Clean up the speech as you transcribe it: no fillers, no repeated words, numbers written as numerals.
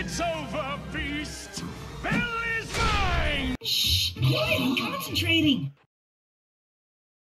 It's over, beast! Bill is mine! Shh! Quiet, I'm concentrating!